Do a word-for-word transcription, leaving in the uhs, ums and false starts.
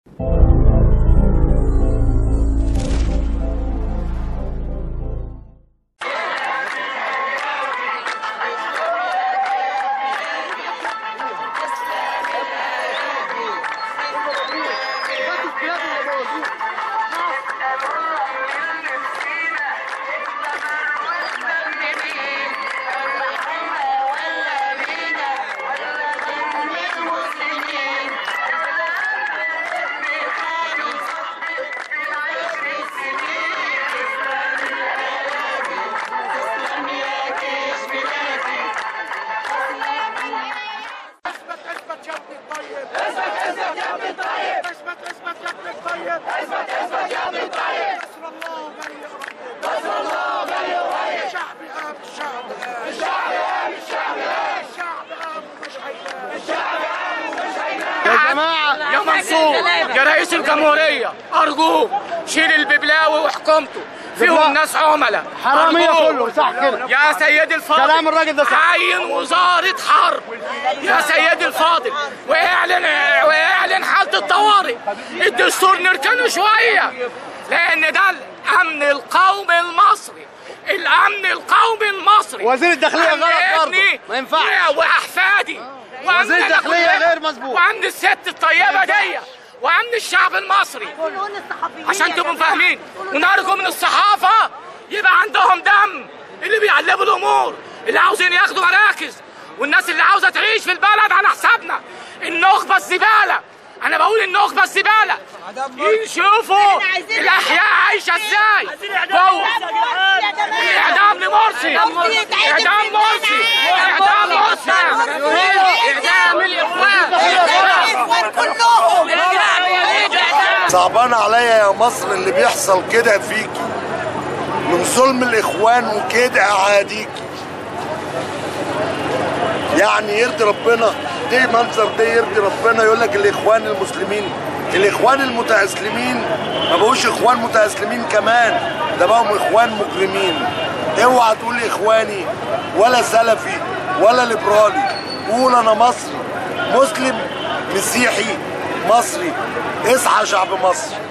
يا جماعة يا منصور يا رئيس الجمهورية أرجوك شيل الببلاوي وحكومته فيهم ناس عملاء حرامية كله صح كده يا سيدي الفاضل. كلام الراجل ده صح. عين وزارة حرب يا سيدي الفاضل واعلن واعلن حالة الطوارئ. الدستور نركنه شوية لأن ده الأمن القومي المصري، الأمن القومي المصري. وزير الداخلية غلط برضه ما ينفعش، وأحفادي وزير الداخلية غير مظبوط، وأمن الست الطيبة دي وأمن الشعب المصري عشان تبقوا فاهمين. ونرجو من الصحافة يبقى عندهم دم، اللي بيعلبوا الأمور، اللي عاوزين ياخدوا مراكز، والناس اللي عاوزة تعيش في البلد على حسابنا. النخبة الزبالة، أنا بقول النخبة الزبالة، يشوفوا الأحياء عايشة إزاي جوه. إعدام لمرسي، إعدام مرسي، إعدام مرسي، إعدام الإخوان كلهم. صعبان عليا يا مصر اللي بيحصل كده فيكي من ظلم الإخوان وكده أعاديكي. يعني يرضي ربنا ده منظر ده يرضي ربنا؟ يقول لك الإخوان المسلمين، الإخوان المتأسلمين ما بقوش إخوان متأسلمين كمان، ده بقوا إخوان مجرمين. اوعى تقول إخواني ولا سلفي ولا ليبرالي، قول أنا مصري مسلم مسيحي مصري. اصحى يا شعب مصر.